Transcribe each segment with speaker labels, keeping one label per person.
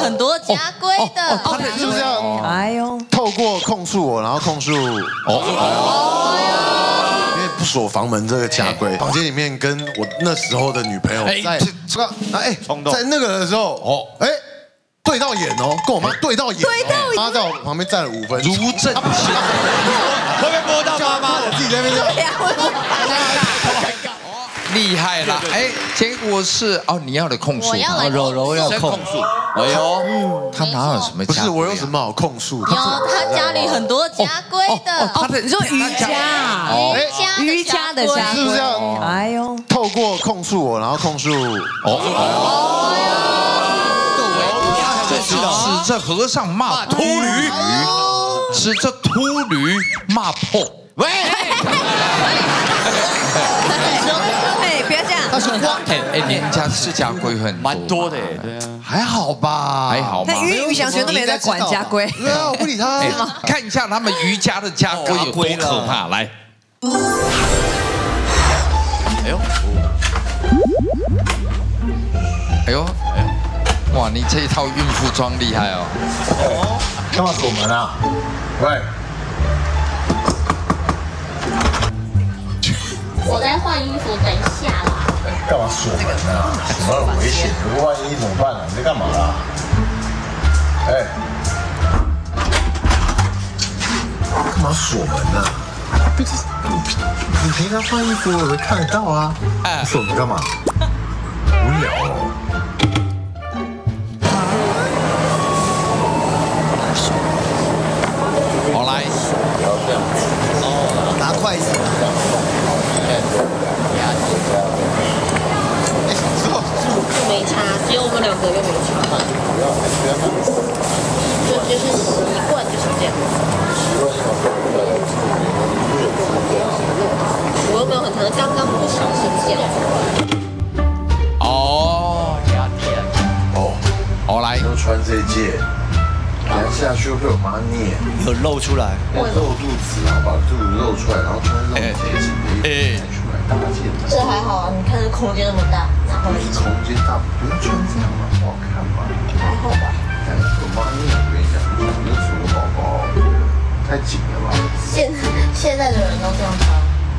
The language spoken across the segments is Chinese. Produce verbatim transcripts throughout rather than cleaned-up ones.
Speaker 1: 很多家规的，
Speaker 2: 他是不是要
Speaker 3: 哎呦，
Speaker 2: 透过控诉我，然后控诉哦，因为不锁房门这个家规，房间里面跟我那时候的女朋友在这个哎，在那个的时候哦，哎。 对到眼哦，跟我妈对到眼，对到眼，妈在我旁边站了五分钟，如正相，
Speaker 4: 会不会摸到妈妈？
Speaker 2: 我自己在那边
Speaker 5: 厉害了，哎，结果是哦，你要的控诉，
Speaker 1: 柔
Speaker 4: 柔要控诉，哎呦，
Speaker 5: 他哪有什么？
Speaker 2: 不是我有什么好控诉？
Speaker 1: 有，他家里很多家规的，
Speaker 3: 哦，你说瑜伽，
Speaker 1: 瑜伽
Speaker 3: 瑜伽的家规，
Speaker 2: 是不是要
Speaker 3: 哎呦，
Speaker 2: 透过控诉我，然后控诉哦。
Speaker 5: 指着和尚骂秃驴，指着秃驴骂破。喂，
Speaker 3: 哎，不要这样。
Speaker 2: 他是光
Speaker 5: 哎哎，你们家是家规很
Speaker 4: 蛮多的，对啊，
Speaker 2: 还好吧？
Speaker 5: 还好吗？
Speaker 3: 那于宇翔全都没有在管家规。
Speaker 2: 对啊，我不理他。
Speaker 5: 看一下他们瑜伽的家规有多可怕，来。哎呦，哎呦。 哇，你这一套孕妇装厉害哦！
Speaker 6: 哦，干嘛锁门啊？喂，
Speaker 1: 我在换衣服，等一下啦。
Speaker 6: 干嘛锁门啊？什么很危险？如果万一怎么办啊？你在干嘛啦？哎，干嘛锁门啊？你你平常换衣服我会看得到啊。你锁门干嘛？无聊哦。
Speaker 5: 好来，
Speaker 2: 拿筷子。
Speaker 1: 是没差，只有我们两个又没差。就就是习惯就是这样。我又没有很疼，刚刚不小心这样。
Speaker 5: 哦，
Speaker 6: 哦，
Speaker 5: 好来，
Speaker 6: 都穿这件。 等下去会被我妈念，
Speaker 4: 有露出来，
Speaker 6: 露肚子，然后把肚子露出来，然后穿这种贴紧的衣服出来搭建。
Speaker 1: 这还好啊，你看这空间那么大，然后
Speaker 6: 空间大，不用穿这样嘛，不好看嘛。
Speaker 1: 还好吧。
Speaker 6: 但是我妈念，我跟你讲，你这什么宝宝，太紧了吧？
Speaker 1: 现现在的人都这样穿。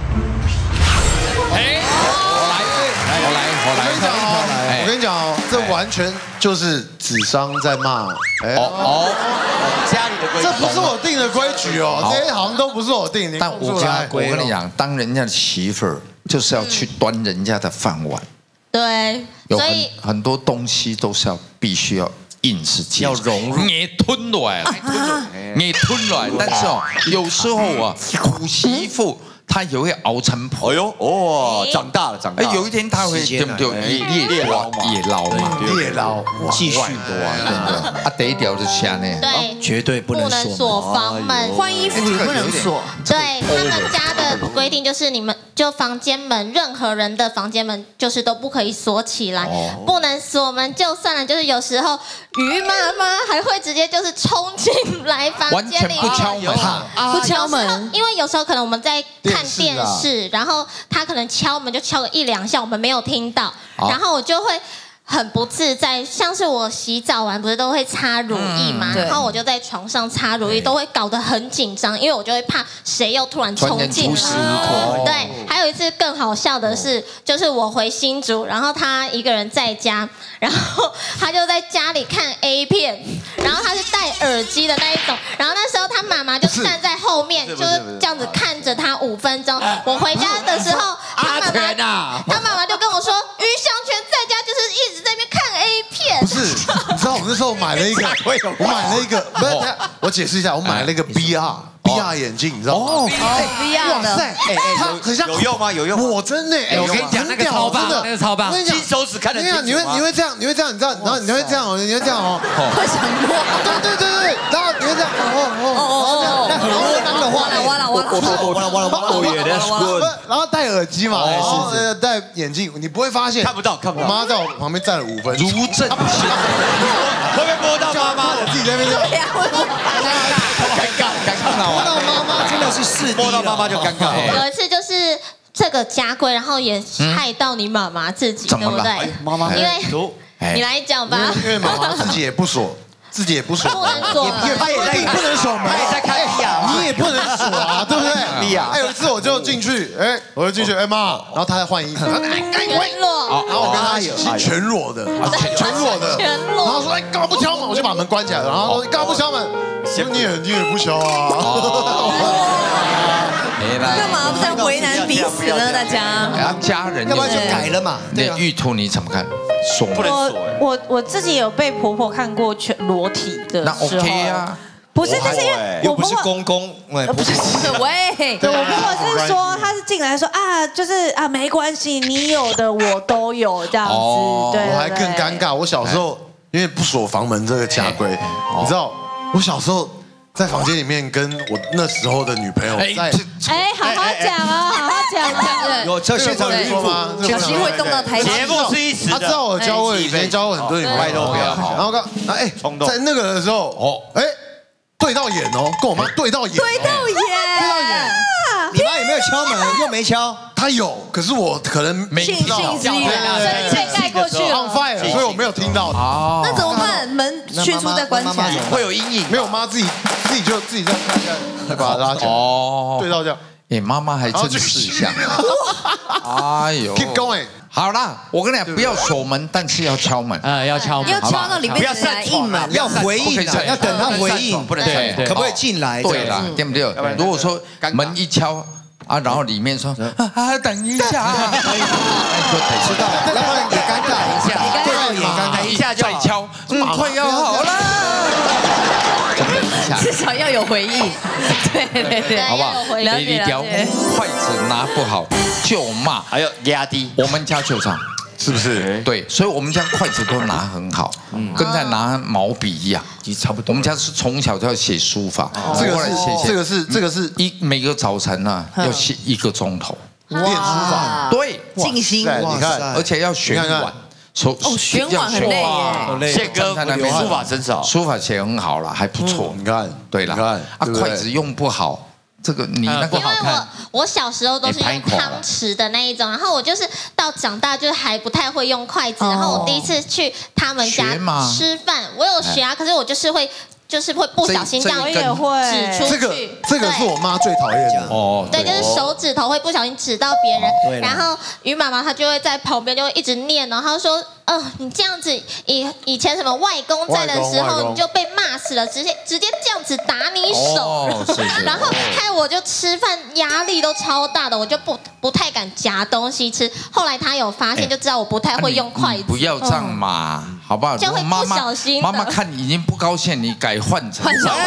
Speaker 5: 哎，我来，我来，我来，
Speaker 2: 我跟你讲哦，我跟你讲哦，这完全就是子商在骂。哎哦，
Speaker 4: 家里的规矩，
Speaker 2: 这不是我定的规矩哦，这些好像都不是我定的。
Speaker 5: 但我我跟你讲，当人家的媳妇儿，就是要去端人家的饭碗。
Speaker 1: 对，
Speaker 5: 有很
Speaker 1: 所以
Speaker 5: 很多东西都是要必须要硬是接，
Speaker 4: 要融入，
Speaker 5: 你吞来，你吞来。但是哦，有时候啊，苦媳妇。他也会熬成婆。
Speaker 4: 哎呦，哦，长大了，长大了。
Speaker 5: 哎，有一天他会对不对？猎猎捞嘛，猎捞嘛，
Speaker 2: 猎捞，
Speaker 4: 继续
Speaker 5: 多啊，真的。啊，第一条就下呢，
Speaker 1: 对，
Speaker 4: 绝对不能
Speaker 1: 锁房门，
Speaker 3: 换衣服也不能锁。
Speaker 1: 对，他们家的规定就是你们就房间门，任何人的房间门就是都不可以锁起来，不能锁门就算了，就是有时候于妈妈还会直接就是冲进来房间里，
Speaker 5: 完全不敲门，
Speaker 3: 不敲门，
Speaker 1: 因为有时候可能我们在看电视，然后他可能敲门就敲个一两下，我们没有听到，然后我就会很不自在。像是我洗澡完不是都会擦乳液嘛，然后我就在床上擦乳液，都会搞得很紧张，因为我就会怕谁又突然冲进来。对，还有一次更好笑的是，就是我回新竹，然后他一个人在家，然后他就在家里看 A 片，然后他是戴耳机的那一种，然后那时候他妈妈就站在后面，就是这样子看着他五分钟。我回家的时候，他妈妈他妈妈就跟我说，于祥全在家就是一直在那边看 A 片。
Speaker 2: 不是，你知道我那时候买了一个，我买了一个，不是，我解释一下，我买了一个 B R。V R 眼镜，你知道吗？哦
Speaker 3: ，V R 的，
Speaker 2: 哎哎，它很像
Speaker 4: 有用吗？有用。
Speaker 2: 我真的，哎，
Speaker 4: 我跟你讲，那个超棒，那个超棒。
Speaker 2: 我跟你讲，
Speaker 4: 金手指看得清楚吗？
Speaker 2: 你会你会这样，你会这样，你知道，然后你会这样哦，你会这样哦，
Speaker 3: 会想摸。
Speaker 2: 对对对对，然后你会这样，哦哦哦哦，那很多那个话，
Speaker 3: 完了完了完了
Speaker 4: 完了完了完了，哦耶，That's good。
Speaker 2: 然后戴耳机嘛，然后戴眼镜，你不会发现
Speaker 4: 看不到看不到。
Speaker 2: 我妈在我旁边站了五分钟，
Speaker 5: 如正相，
Speaker 4: 会不会摸到妈妈？
Speaker 2: 我自己在那边这样，
Speaker 4: 尴尬尴尬到
Speaker 2: 看到妈妈
Speaker 4: 真的是四 D， 摸到妈妈就尴尬。
Speaker 1: 有一次就是这个家规，然后也害到你妈妈自己，对不对？
Speaker 4: 妈妈，
Speaker 1: 因为你来讲吧。
Speaker 2: 因为妈妈自己也不锁。自己也不锁，
Speaker 1: 不能锁，
Speaker 4: 他也在
Speaker 2: 不能锁门，
Speaker 4: 他也在看利亚，
Speaker 2: 你也不能锁啊，对不对？
Speaker 4: 利亚，
Speaker 2: 哎，有一次我就进去，哎，我就进去，哎妈，然后他在换衣服，
Speaker 1: 全裸，
Speaker 2: 然后我跟他一起全裸的，全裸的，
Speaker 1: 全裸，
Speaker 2: 然后说哎，干嘛不敲门？我就把门关起来了，然后说干嘛不敲门？你也你也不敲啊？
Speaker 3: 干嘛不这样为难彼此呢？大家，
Speaker 5: 然后家人
Speaker 4: 要不然就改了嘛。
Speaker 5: 那玉兔你怎么看？锁
Speaker 7: 不能锁。我我自己有被婆婆看过全裸体的
Speaker 5: 那
Speaker 7: 时候
Speaker 5: OK 啊。
Speaker 7: 不是，就是因为
Speaker 4: 又不是公公，
Speaker 3: 不是喂，
Speaker 7: 对我婆婆是说，她是进来说啊，就是啊，没关系，你有的我都有这样子。对，
Speaker 2: 我还更尴尬，我小时候因为不锁房门这个家规，你知道，我小时候。在房间里面跟我那时候的女朋友在，
Speaker 7: 哎，好好讲哦，好好讲哦。
Speaker 4: 有这现场有说吗？
Speaker 3: 小心会动到台阶。
Speaker 7: 节
Speaker 3: 目
Speaker 7: 是一时的。
Speaker 2: 他知道我教过，以前教过很多女朋友，
Speaker 4: 拜托不要好。
Speaker 2: 然后刚，哎，在那个的时候，哦，哎，对到眼哦，跟我妈对到眼，
Speaker 3: 对到眼，
Speaker 2: 对到眼。
Speaker 4: 你妈有没有敲门？又没敲。
Speaker 2: 她有，可是我可能没
Speaker 3: 听到，
Speaker 7: 所以被盖过去了
Speaker 2: ，on fire，所以我没有听到。
Speaker 5: 哦，
Speaker 3: 那怎么办？门迅速再关起来，
Speaker 4: 会有阴影。
Speaker 2: 没有，妈自己自己就自己这样看一下，再把它拉起来。哦，对到这样。
Speaker 5: 哎，妈妈还真识相。哎呦
Speaker 2: ，keep going。
Speaker 5: 好啦，我跟你讲，不要锁门，但是要敲门。
Speaker 8: 呃，要敲门，
Speaker 3: 要敲到里面来应门，
Speaker 4: 要回应，要等他回应，
Speaker 5: 不能对，
Speaker 4: 可不可以进来？
Speaker 5: 对啦，对不对？如果说门一敲。啊，然后里面说啊，等一下，
Speaker 4: 就得知道，然后也尴尬一下，对到眼尴尬一下就
Speaker 5: 再敲，嗯，快要好了，
Speaker 3: 至少要有回应，对对对，
Speaker 5: 好不好？
Speaker 3: 了解了解。
Speaker 5: 筷子拿不好就骂，
Speaker 4: 还有压低，
Speaker 5: 我们家就这样。
Speaker 2: 是不是？
Speaker 5: 对，所以我们家筷子都拿很好，跟在拿毛笔一样，其实差不多。我们家是从小就要写书法，
Speaker 2: 这个是这个是这个是
Speaker 5: 一每个早晨呢要写一个钟头
Speaker 2: 练书法，
Speaker 5: 对，
Speaker 3: 静心，
Speaker 2: 你看，
Speaker 5: 而且要选碗。
Speaker 3: 哦，选碗很累耶。
Speaker 4: 宪哥书法真少，
Speaker 5: 书法写很好了，还不错。
Speaker 2: 你看，
Speaker 5: 对了，啊，筷子用不好。这个你那个
Speaker 1: 因为我我小时候都是用汤匙的那一种，然后我就是到长大就是还不太会用筷子，然后我第一次去他们家吃饭，我有学啊，可是我就是会就是会不小心这样指出去。
Speaker 2: 这个这个是我妈最讨厌的
Speaker 1: 哦，对，就是手指头会不小心指到别人，然后于妈妈她就会在旁边就会一直念，然后说。呃，你这样子以以前什么外公在的时候，你就被骂死了，直接直接这样子打你手，然后害我就吃饭压力都超大的，我就不不太敢夹东西吃。后来他有发现，就知道我不太会用筷子。
Speaker 5: 不要这样嘛，好不好？
Speaker 1: 就会不小心。
Speaker 5: 妈妈看你已经不高兴，你改换成。
Speaker 3: 换成。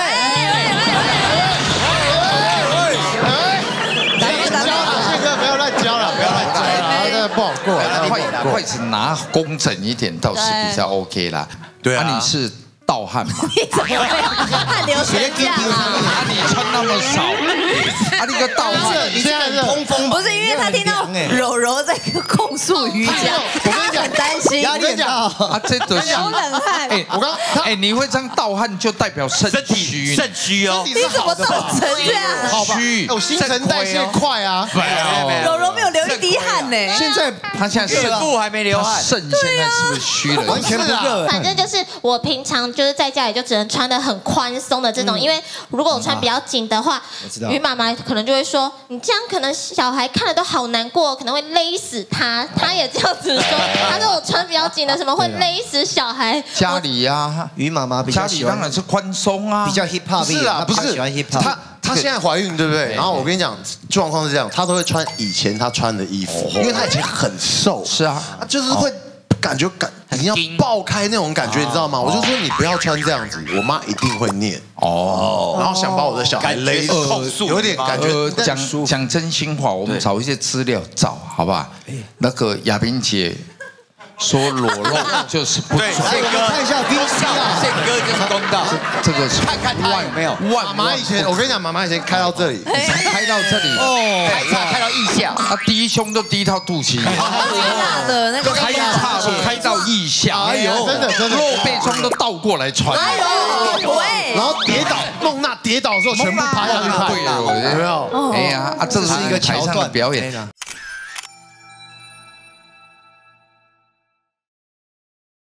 Speaker 2: 不要乱教了，不要乱教了，这个不好过。
Speaker 5: 筷筷子拿工整一点倒是比较 OK 啦。对啊，你是盗汗嘛？
Speaker 3: 你怎么会汗流成这样啊？
Speaker 5: 你穿那么少，啊，你个盗汗，
Speaker 2: 你现在是通风，
Speaker 3: 不是因为他听到柔柔在控诉瑜伽，他很担心，
Speaker 2: 压力很大
Speaker 5: 啊，这都是
Speaker 7: 流冷汗。
Speaker 5: 哎，我刚哎，你会这样盗汗就代表肾虚，
Speaker 4: 肾虚哦。
Speaker 3: 你怎么造成这样？
Speaker 5: 虚，
Speaker 2: 有新陈代谢快啊。
Speaker 3: 柔柔没有流一滴汗呢。
Speaker 5: 现在他现在
Speaker 4: 肾部还没流汗，
Speaker 5: 肾现在是不是虚了？
Speaker 2: 完全不热。
Speaker 1: 反正就是我平常就是在家里就只能穿的很宽松的这种，因为如果我穿比较紧的话，于妈妈可能就会说你这样可能小孩看了都好难过，可能会勒死他。他也这样子说，他说我穿比较紧的什么会勒死小孩。
Speaker 5: 家里呀，
Speaker 4: 于妈妈比较
Speaker 5: 家里当然是宽松啊，
Speaker 4: 比较 hip hop，
Speaker 2: 是啊，不是
Speaker 4: 喜欢 hip hop。
Speaker 2: 她她现在怀孕对不对？然后我跟你讲状况是这样，她都会穿以前她穿的衣服，因为她以前很瘦。
Speaker 5: 是啊，
Speaker 2: 就是会。感觉感已经要爆开那种感觉，你知道吗？我就说你不要穿这样子，我妈一定会念哦，然后想把我的小孩勒死，有点感觉。
Speaker 5: 讲讲真心话，我们找一些资料找，好不好？那个亚萍姐说裸露就是不准。
Speaker 4: 宪哥看一下公道，宪哥就是公道。
Speaker 5: 这个是
Speaker 4: 看看他有没有。
Speaker 2: 妈妈以前，我跟你讲，妈妈以前开到这里，
Speaker 5: 开到这里
Speaker 4: 哦，开叉开到腋下，
Speaker 5: 啊，低胸都低到肚脐，
Speaker 3: 的那个
Speaker 5: 开叉开到腋下，
Speaker 2: 哎呦，真的真的，
Speaker 5: 露背装都倒过来穿，
Speaker 3: 哎呦，喂，
Speaker 2: 然后跌倒，孟娜跌倒的时候全部趴下去看，
Speaker 5: 对了，
Speaker 2: 有没有？
Speaker 5: 哎呀，啊，这是一个台上的表演。